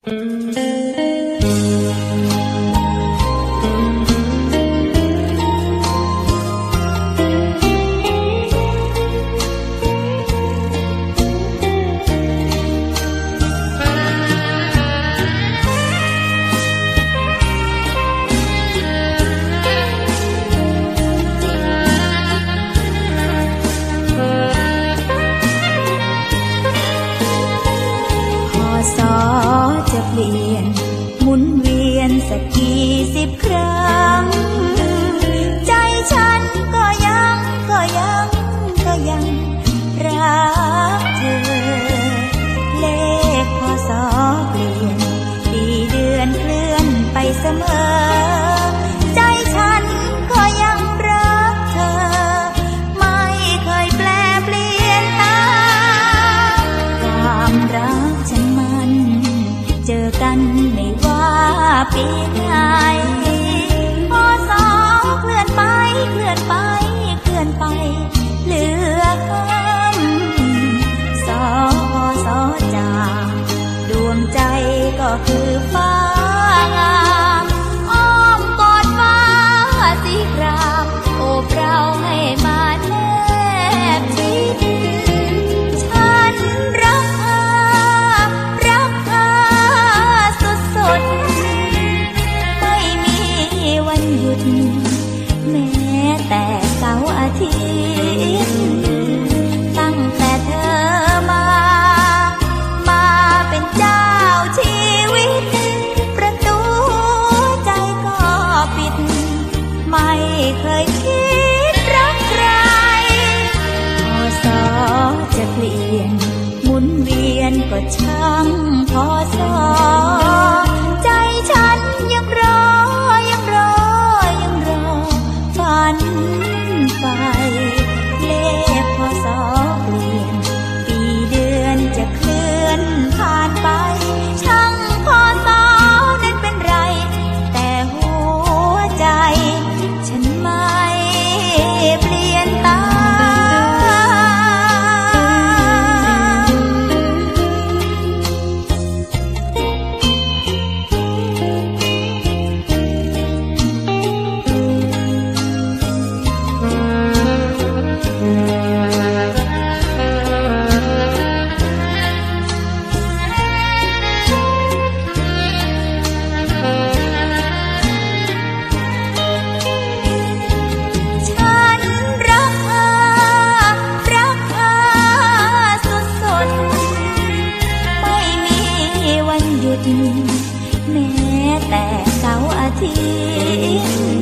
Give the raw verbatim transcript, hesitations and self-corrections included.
จะเปลี่ยนหมุนเวียนสักกี่สิบครั้งใจฉันก็ยังก็ยังก็ยังรักเธอเลขพศเปลี่ยนปีเดือนเคลื่อนไปเสมอใจฉันก็ยังรักเธอไม่เคยแปลเปลี่ยนตามความรักฉันมันเจอกันไม่ว่าปีไหนพอสอเคลื่อนไปเคลื่อนไปเคลื่อนไปเหลือคำสอพอสอจากดวงใจก็คือฟ้างามอ้อมกอดฟ้าสีครามโอบเราให้มาแนบชิดฉันรักเธอรักเธอสุดๆไม่มีวันหยุดแม้แต่เสาร์อาทิตย์ตั้งแต่เธอมามาเป็นเจ้าชีวิตประตูใจก็ปิดไม่เคยคิดรักใครพอสอจะเปลี่ยนหมุนเวียนก็ช่างพอสอใจฉันยังรอยังรอยังรอฝันไปเลขพอสอเปลี่ยนปีเดือนจะเคลื่อนผ่านไปช่างพอสอนั้นเป็นไรแต่หัวใจฉันไม่เปลี่ยนตามแม้แต่เสาร์อาทิตย์